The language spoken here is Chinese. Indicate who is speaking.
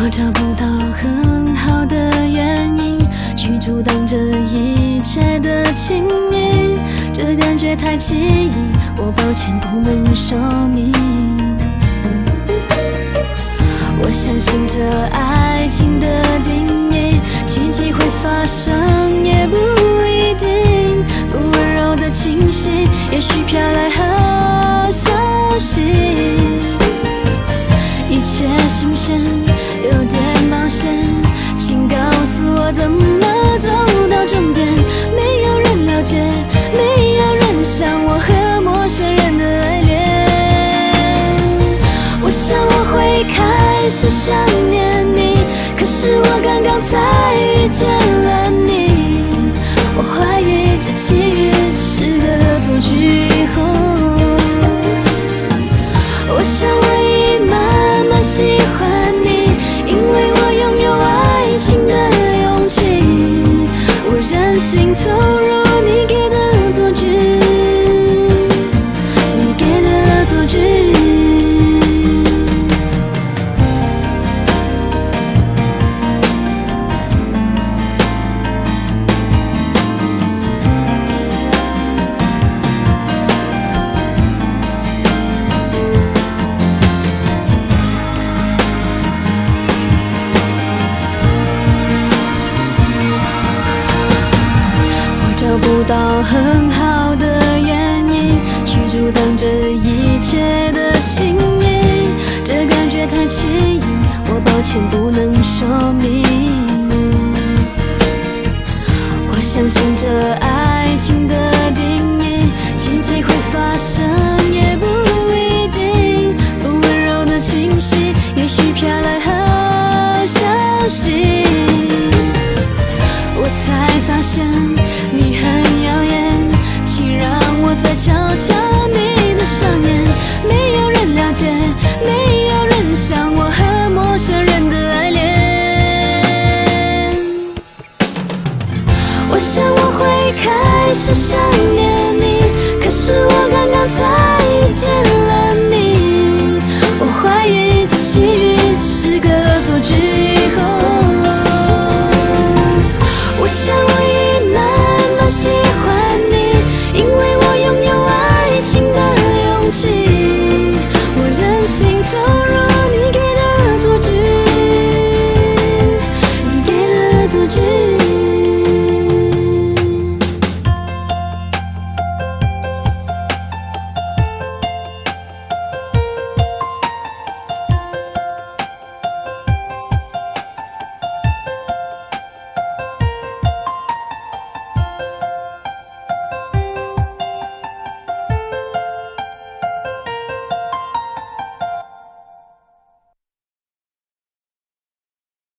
Speaker 1: 我找不到很好的原因去阻挡这一切的亲密，这感觉太奇异，我抱歉不能说明。我相信这爱情的定义，奇迹会发生也不一定。风温柔的气息，也许飘来好消息。一切新鲜，有点冒险，请告诉我怎么走到终点。没有人了解，没有人像我和陌生人的爱恋。我想我会开始想念你，可是我刚刚才遇见了你。我怀疑这奇遇只是个恶作剧。我想我已慢慢喜欢你，因为我拥有爱情的勇气。我任性投入你给的恶作剧，你给的恶作剧。找不到很好的原因去阻挡这一切的亲密，这感觉太奇异，我抱歉不能说明。我相信这爱情的定义，奇迹会发生也不一定。风温柔的气息，也许飘来好消息。我才发现你很耀眼，请让我再瞧瞧你的双眼。没有人了解，没有人像我和陌生人的爱恋。我想我会开始想念